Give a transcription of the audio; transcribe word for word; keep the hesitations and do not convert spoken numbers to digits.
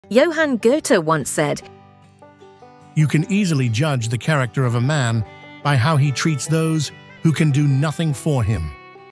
Johann Goethe once said, "You can easily judge the character of a man by how he treats those who can do nothing for him."